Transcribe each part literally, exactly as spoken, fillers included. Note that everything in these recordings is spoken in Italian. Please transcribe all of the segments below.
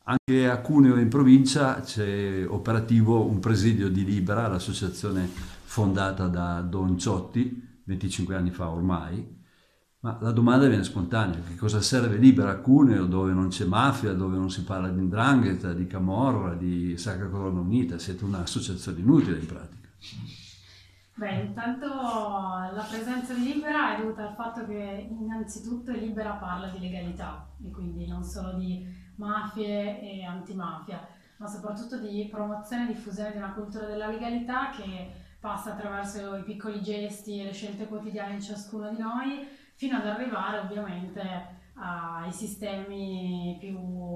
Anche a Cuneo in provincia c'è operativo un presidio di Libera, l'associazione fondata da Don Ciotti venticinque anni fa ormai. Ma la domanda viene spontanea: che cosa serve Libera a Cuneo, dove non c'è mafia, dove non si parla di 'ndrangheta, di camorra, di Sacra Corona Unita? Siete un'associazione inutile in pratica. Beh, intanto la presenza di Libera è dovuta al fatto che innanzitutto Libera parla di legalità e quindi non solo di mafie e antimafia, ma soprattutto di promozione e diffusione di una cultura della legalità che passa attraverso i piccoli gesti e le scelte quotidiane di ciascuno di noi, fino ad arrivare ovviamente ai sistemi più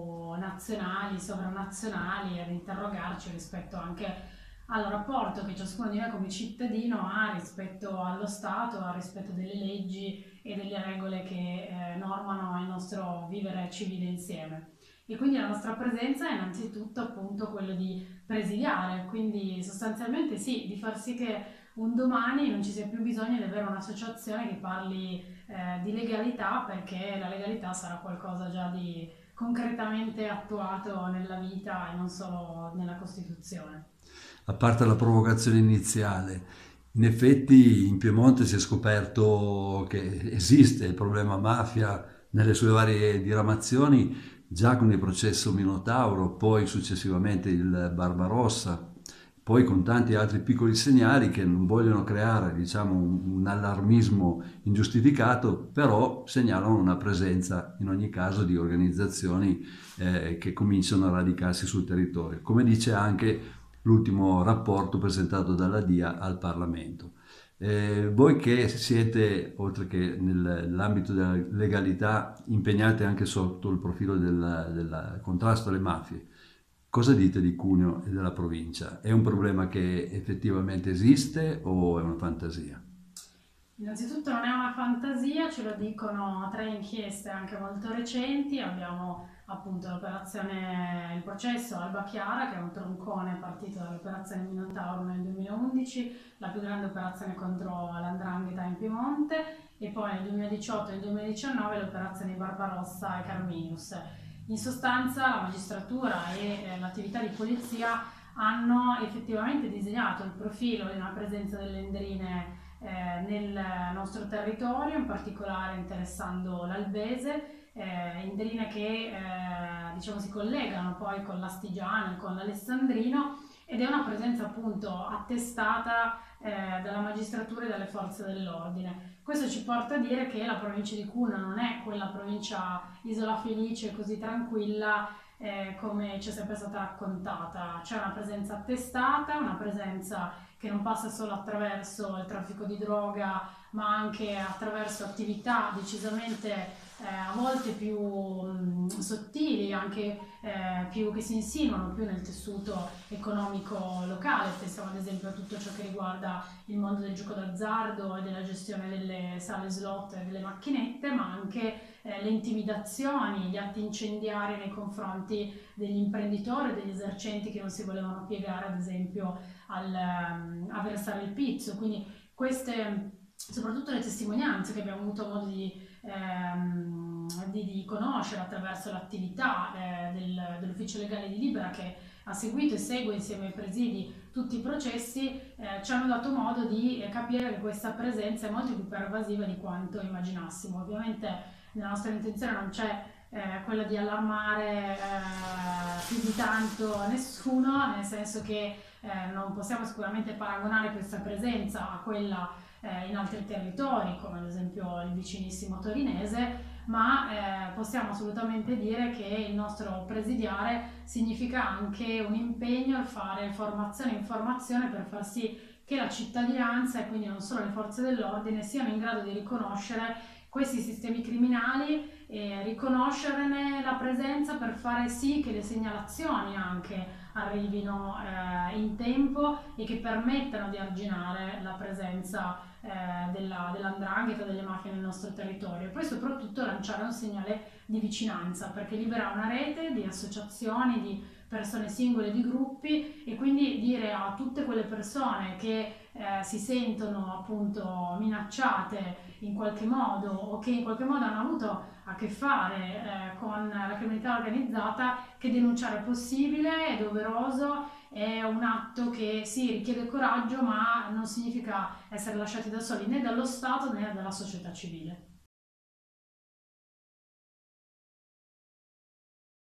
nazionali, sovranazionali, ad interrogarci rispetto anche al rapporto che ciascuno di noi come cittadino ha rispetto allo Stato, al rispetto delle leggi e delle regole che eh, normano il nostro vivere civile insieme. E quindi la nostra presenza è innanzitutto appunto quello di presidiare, quindi sostanzialmente sì, di far sì che un domani non ci sia più bisogno di avere un'associazione che parli eh, di legalità, perché la legalità sarà qualcosa già di concretamente attuato nella vita e non solo nella Costituzione. A parte la provocazione iniziale, in effetti in Piemonte si è scoperto che esiste il problema mafia nelle sue varie diramazioni, già con il processo Minotauro, poi successivamente il Barbarossa, poi con tanti altri piccoli segnali che non vogliono creare, diciamo, un, un allarmismo ingiustificato, però segnalano una presenza in ogni caso di organizzazioni eh, che cominciano a radicarsi sul territorio. Come dice anche l'ultimo rapporto presentato dalla D I A al Parlamento. Eh, voi che siete, oltre che nell'ambito della legalità, impegnati anche sotto il profilo del, del contrasto alle mafie, cosa dite di Cuneo e della provincia? È un problema che effettivamente esiste o è una fantasia? Innanzitutto non è una fantasia, ce lo dicono tre inchieste anche molto recenti. Abbiamo appunto l'operazione, il processo Alba Chiara, che è un troncone partito dall'operazione Minotauro nel duemilaundici, la più grande operazione contro l'Andrangheta in Piemonte, e poi nel duemiladiciotto e nel duemiladiciannove l'operazione Barbarossa e Carminius. In sostanza la magistratura e eh, l'attività di polizia hanno effettivamente disegnato il profilo di una presenza delle endrine eh, nel nostro territorio, in particolare interessando l'Albese, eh, indrine che eh, diciamo si collegano poi con l'Astigiano e con l'Alessandrino, ed è una presenza appunto attestata eh, dalla magistratura e dalle forze dell'ordine. Questo ci porta a dire che la provincia di Cuneo non è quella provincia isola felice, così tranquilla eh, come ci è sempre stata raccontata. C'è una presenza attestata, una presenza che non passa solo attraverso il traffico di droga, ma anche attraverso attività decisamente eh, a volte più mh, sottili, anche eh, più che si insinuano più nel tessuto economico locale. Pensiamo ad esempio a tutto ciò che riguarda il mondo del gioco d'azzardo e della gestione delle sale slot e delle macchinette, ma anche eh, le intimidazioni, gli atti incendiari nei confronti degli imprenditori e degli esercenti che non si volevano piegare ad esempio al, ehm, a versare il pizzo. Quindi queste, soprattutto le testimonianze che abbiamo avuto modo di, ehm, di, di conoscere attraverso l'attività eh, del, dell'ufficio legale di Libera, che ha seguito e segue insieme ai presidi tutti i processi, eh, ci hanno dato modo di eh, capire che questa presenza è molto più pervasiva di quanto immaginassimo. Ovviamente nella nostra intenzione non c'è eh, quella di allarmare eh, più di tanto nessuno, nel senso che eh, non possiamo sicuramente paragonare questa presenza a quella eh, in altri territori, come ad esempio il vicinissimo torinese, ma eh, possiamo assolutamente dire che il nostro presidiare significa anche un impegno a fare formazione e informazione per far sì che la cittadinanza, e quindi non solo le forze dell'ordine, siano in grado di riconoscere questi sistemi criminali e riconoscerne la presenza per fare sì che le segnalazioni anche arrivino eh, in tempo e che permettano di arginare la presenza eh, della, dell'andrangheta, delle mafie nel nostro territorio. E poi soprattutto lanciare un segnale di vicinanza, perché Libera è una rete di associazioni, di persone singole, di gruppi, e quindi dire a tutte quelle persone che eh, si sentono appunto minacciate in qualche modo o che in qualche modo hanno avuto a che fare eh, con la criminalità organizzata, che denunciare è possibile, è doveroso, è un atto che sì, richiede coraggio, ma non significa essere lasciati da soli né dallo Stato né dalla società civile.